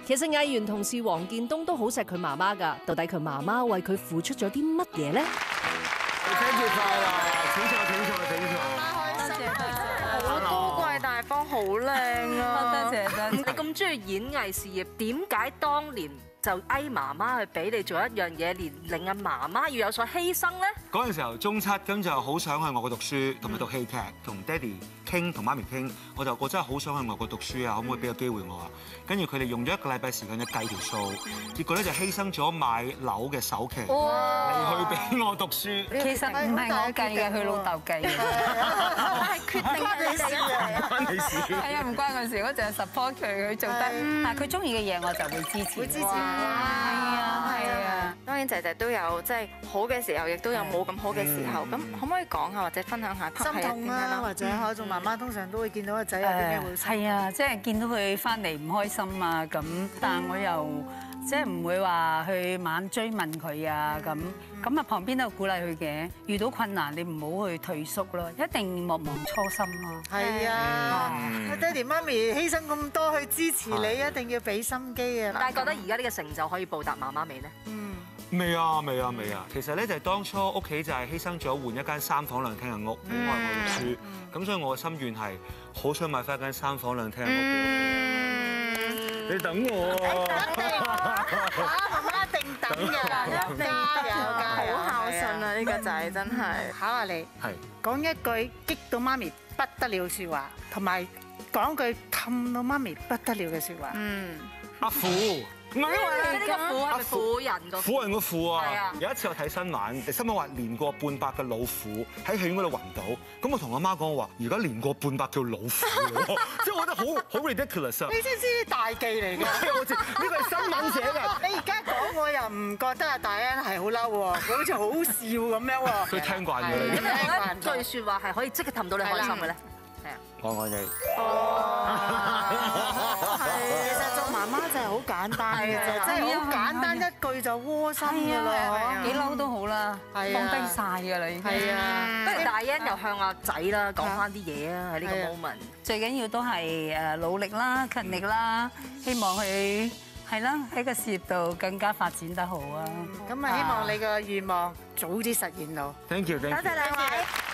其實藝員同事黃建東都好錫佢媽媽㗎，到底佢媽媽為佢付出咗啲乜嘢呢？ 生日快樂！請坐，請坐，請坐。 多謝，好高貴大方，好靚啊！ 多謝， 你咁中意演藝事業，點解當年就嗌媽媽去俾你做一樣嘢，連令阿媽媽要有所犧牲咧？ 嗰陣時候中七，咁就好想去外國讀書，同埋讀戲劇，同爹哋傾，同媽咪傾，我真係好想去外國讀書啊！可唔可以俾個機會我啊？跟住佢哋用咗1個禮拜時間去計條數，結果咧就犧牲咗買樓嘅首期嚟去俾我讀書。 其實唔係我計嘅，佢老豆計嘅。 我係決定你哋唔關你事。 係啊，唔關我事，我淨係 support 佢做得。但係佢中意嘅嘢，我就會支持。 會支持。 係啊，係啊。 當然仔仔都有即係好嘅時候，亦都有冇咁好嘅時候。咁可唔可以講下或者分享下心痛啦，或者可做媽媽通常都會見到個仔有啲咩會係啊，即係見到佢翻嚟唔開心啊咁，但係我又即係唔會話去猛追問佢啊咁啊，旁邊都有鼓勵佢嘅。遇到困難你唔好去退縮咯，一定莫忘初心咯。 係啊，爹哋媽咪犧牲咁多去支持你，一定要俾心機啊！ 但係覺得而家呢個成就可以報答媽媽未咧？ 未啊，未啊，未啊！其實咧就係當初屋企就係犧牲咗換一間3房2廳嘅屋，俾我讀書。咁所以我嘅心願係好想買翻一間3房2廳嘅屋俾我。你等我啊！ 媽媽一定等嘅，加油！ 好孝順啊！呢個仔真係。 考下你，講一句激到媽咪不得了説話，同埋講句氹到媽咪不得了嘅説話。 阿父。唔係因為呢個婦係咪婦人個婦人個婦啊！ 係啊！ 有一次我睇新聞，新聞話年過半百嘅老婦喺戲院嗰度暈倒，咁我同阿媽講我話：而家年過半百叫老婦喎，即係我覺得好 ridiculous 啊！ 你知唔知啲大忌嚟㗎？ 我知呢個係新聞寫㗎。 你而家講我又唔覺得阿大恩係好嬲喎，佢好似好笑咁樣喎。 佢聽慣咗你。 有冇一句説話係可以即刻氹到你開心嘅咧？係啊！ 我愛你。 其實做媽媽就係好簡單嘅啫，即係好簡單一句就窩心㗎啦， 幾嬲都好啦，放低晒㗎啦已經。 係啊， 不如大恩又向阿仔啦講翻啲嘢啊！喺呢個 moment， 最緊要都係誒努力啦、勤力啦，希望佢係啦喺個事業度更加發展得好啊！ 咁啊，希望你個願望早啲實現到。 Thank you，thank you。 多謝兩位。